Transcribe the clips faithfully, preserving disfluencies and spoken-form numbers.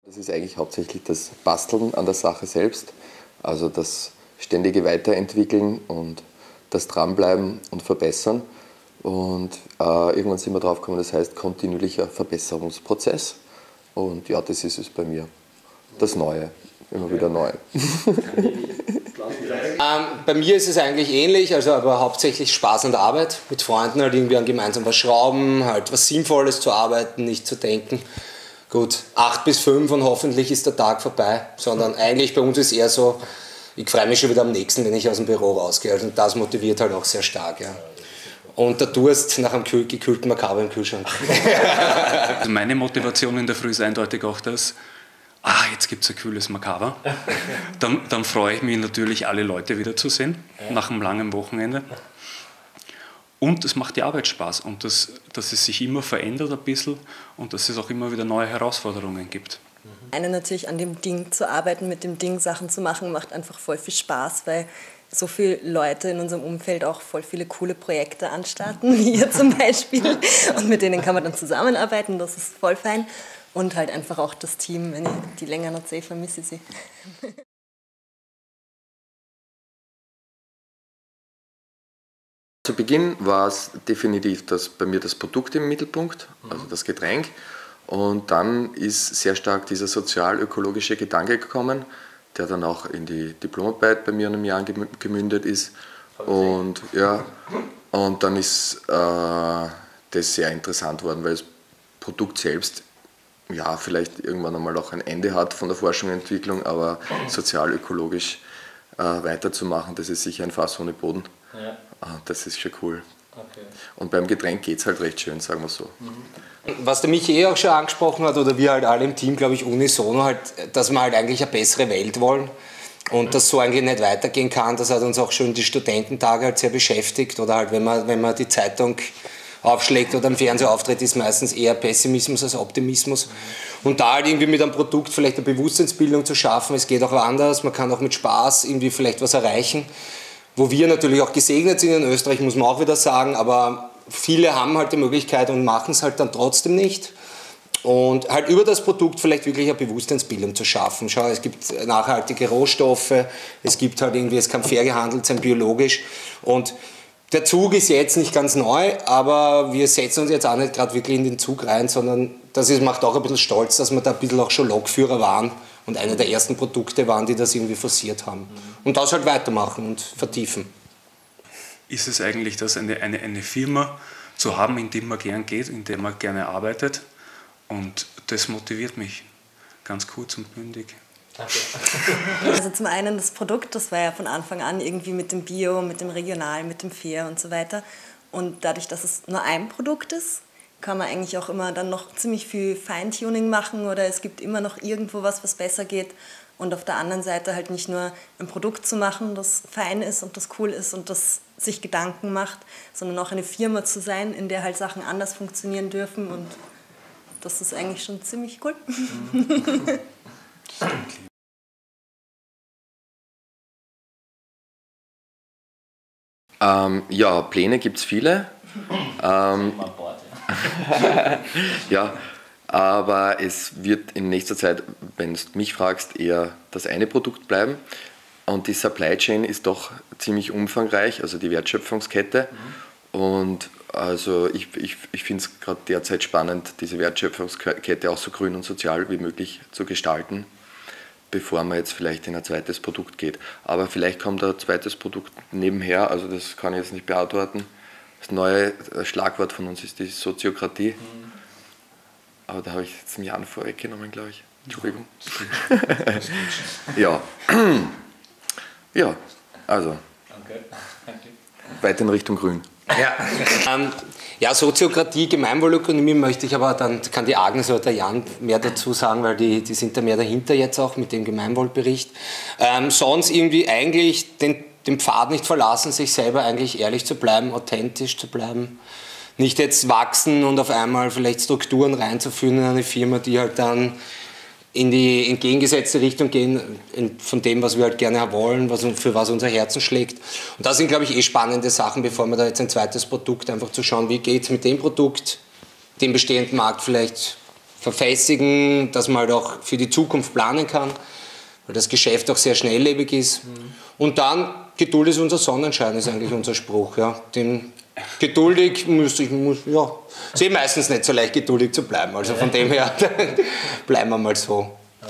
Das ist eigentlich hauptsächlich das Basteln an der Sache selbst, also das ständige Weiterentwickeln und das Dranbleiben und Verbessern. Und äh, irgendwann sind wir drauf gekommen, das heißt kontinuierlicher Verbesserungsprozess. Und ja, das ist es bei mir. Das Neue, immer wieder neu. Ähm, bei mir ist es eigentlich ähnlich, also aber hauptsächlich Spaß und Arbeit. Mit Freunden halt irgendwie an gemeinsam was schrauben, halt was Sinnvolles zu arbeiten, nicht zu denken. Gut, acht bis fünf und hoffentlich ist der Tag vorbei, sondern eigentlich bei uns ist eher so, ich freue mich schon wieder am nächsten, wenn ich aus dem Büro rausgehe. Und das motiviert halt auch sehr stark. Ja. Und der Durst nach einem gekühlten Macabo im Kühlschrank. Also meine Motivation in der Früh ist eindeutig auch das, ah, jetzt gibt es ein kühles Macabo. Dann, dann freue ich mich natürlich, alle Leute wiederzusehen, nach einem langen Wochenende. Und es macht die Arbeit Spaß und dass, dass es sich immer verändert ein bisschen und dass es auch immer wieder neue Herausforderungen gibt. Eine natürlich an dem Ding zu arbeiten, mit dem Ding Sachen zu machen, macht einfach voll viel Spaß, weil so viele Leute in unserem Umfeld auch voll viele coole Projekte anstarten, wie ihr zum Beispiel. Und mit denen kann man dann zusammenarbeiten, das ist voll fein. Und halt einfach auch das Team, wenn ich die länger noch sehe, vermisse ich sie. Zu Beginn war es definitiv das, bei mir das Produkt im Mittelpunkt, also das Getränk. Und dann ist sehr stark dieser sozial-ökologische Gedanke gekommen, der dann auch in die Diplomarbeit bei mir in einem Jahr gemündet ist. Und, ja, und dann ist äh, das sehr interessant worden, weil das Produkt selbst ja, vielleicht irgendwann einmal auch ein Ende hat von der Forschung und Entwicklung, aber sozial-ökologisch äh, weiterzumachen, das ist sicher ein Fass ohne Boden. Ja. Das ist schon cool. Okay. Und beim Getränk geht es halt recht schön, sagen wir so. Was der Michi eh auch schon angesprochen hat, oder wir halt alle im Team, glaube ich, unisono, halt, dass wir halt eigentlich eine bessere Welt wollen und das so eigentlich nicht weitergehen kann. Das hat uns auch schon die Studententage halt sehr beschäftigt. Oder halt, wenn man, wenn man die Zeitung aufschlägt oder im Fernsehen auftritt, ist meistens eher Pessimismus als Optimismus. Und da halt irgendwie mit einem Produkt vielleicht eine Bewusstseinsbildung zu schaffen, es geht auch anders, man kann auch mit Spaß irgendwie vielleicht was erreichen. Wo wir natürlich auch gesegnet sind in Österreich, muss man auch wieder sagen, aber viele haben halt die Möglichkeit und machen es halt dann trotzdem nicht. Und halt über das Produkt vielleicht wirklich eine Bewusstseinsbildung zu schaffen. Schau, es gibt nachhaltige Rohstoffe, es gibt halt irgendwie, es kann fair gehandelt sein, biologisch. Und der Zug ist jetzt nicht ganz neu, aber wir setzen uns jetzt auch nicht gerade wirklich in den Zug rein, sondern das ist, macht auch ein bisschen stolz, dass wir da ein bisschen auch schon Lokführer waren und eine der ersten Produkte waren, die das irgendwie forciert haben. Und das halt weitermachen und vertiefen. Ist es eigentlich das, eine, eine, eine Firma zu haben, in die man gern geht, in der man gerne arbeitet? Und das motiviert mich ganz kurz und bündig. Also zum einen das Produkt, das war ja von Anfang an irgendwie mit dem Bio, mit dem Regional, mit dem Fair und so weiter. Und dadurch, dass es nur ein Produkt ist, kann man eigentlich auch immer dann noch ziemlich viel Feintuning machen oder es gibt immer noch irgendwo was, was besser geht. Und auf der anderen Seite halt nicht nur ein Produkt zu machen, das fein ist und das cool ist und das sich Gedanken macht, sondern auch eine Firma zu sein, in der halt Sachen anders funktionieren dürfen. Und das ist eigentlich schon ziemlich cool. Ähm, ja, Pläne gibt es viele. Ähm, ja, aber es wird in nächster Zeit, wenn du mich fragst, eher das eine Produkt bleiben. Und die Supply Chain ist doch ziemlich umfangreich, also die Wertschöpfungskette. Mhm. Und also ich, ich, ich finde es gerade derzeit spannend, diese Wertschöpfungskette auch so grün und sozial wie möglich zu gestalten, bevor man jetzt vielleicht in ein zweites Produkt geht. Aber vielleicht kommt ein zweites Produkt nebenher, also das kann ich jetzt nicht beantworten. Das neue Schlagwort von uns ist die Soziokratie. Mhm. Aber da habe ich jetzt ein Jahr vorweggenommen, glaube ich. Entschuldigung. Ja. Ja, also. Danke. Weit in Richtung Grün. Ja, ähm, ja, Soziokratie, Gemeinwohlökonomie möchte ich aber, dann kann die Agnes oder der Jan mehr dazu sagen, weil die, die sind da mehr dahinter jetzt auch mit dem Gemeinwohlbericht. Ähm, sonst irgendwie eigentlich den, den Pfad nicht verlassen, sich selber eigentlich ehrlich zu bleiben, authentisch zu bleiben. Nicht jetzt wachsen und auf einmal vielleicht Strukturen reinzuführen in eine Firma, die halt dann in die entgegengesetzte Richtung gehen, von dem, was wir halt gerne wollen, was, für was unser Herzen schlägt. Und das sind, glaube ich, eh spannende Sachen, bevor wir da jetzt ein zweites Produkt, einfach zu schauen, wie geht es mit dem Produkt, dem bestehenden Markt vielleicht verfestigen, dass man halt auch für die Zukunft planen kann, weil das Geschäft auch sehr schnelllebig ist. Mhm. Und dann, Geduld ist unser Sonnenschein, ist eigentlich unser Spruch. Ja. Den geduldig müsste ich, muss, ja, ist eh meistens nicht so leicht geduldig zu bleiben, also von dem her bleiben wir mal so.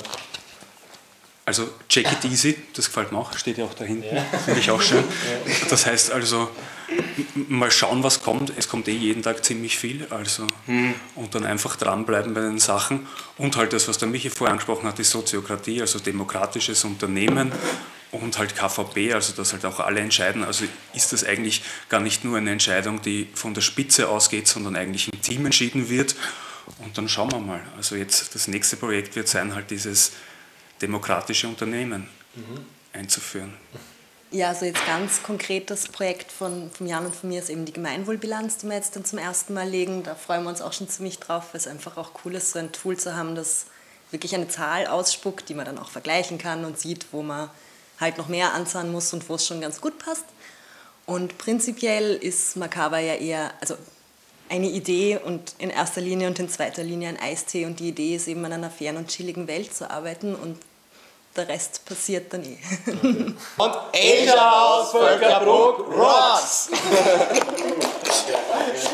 Also check it easy, das gefällt mir auch, steht ja auch da hinten, ja. Finde ich auch schön. Das heißt also, mal schauen, was kommt. Es kommt eh jeden Tag ziemlich viel, also hm. und dann einfach dranbleiben bei den Sachen. Und halt das, was der Michi vorher angesprochen hat, die Soziokratie, also demokratisches Unternehmen und halt K V P, also dass halt auch alle entscheiden. Also ist das eigentlich gar nicht nur eine Entscheidung, die von der Spitze ausgeht, sondern eigentlich im Team entschieden wird. Und dann schauen wir mal. Also jetzt das nächste Projekt wird sein, halt dieses demokratische Unternehmen mhm. einzuführen. Ja, also jetzt ganz konkret das Projekt von, von Jan und von mir ist eben die Gemeinwohlbilanz, die wir jetzt dann zum ersten Mal legen. Da freuen wir uns auch schon ziemlich drauf, weil es einfach auch cool ist, so ein Tool zu haben, das wirklich eine Zahl ausspuckt, die man dann auch vergleichen kann und sieht, wo man halt noch mehr anzahlen muss und wo es schon ganz gut passt. Und prinzipiell ist Makaba ja eher also eine Idee und in erster Linie und in zweiter Linie ein Eistee. Und die Idee ist eben, an einer fairen und chilligen Welt zu arbeiten und der Rest passiert dann eh. Okay. Und Asia aus Völkerbruck rocks!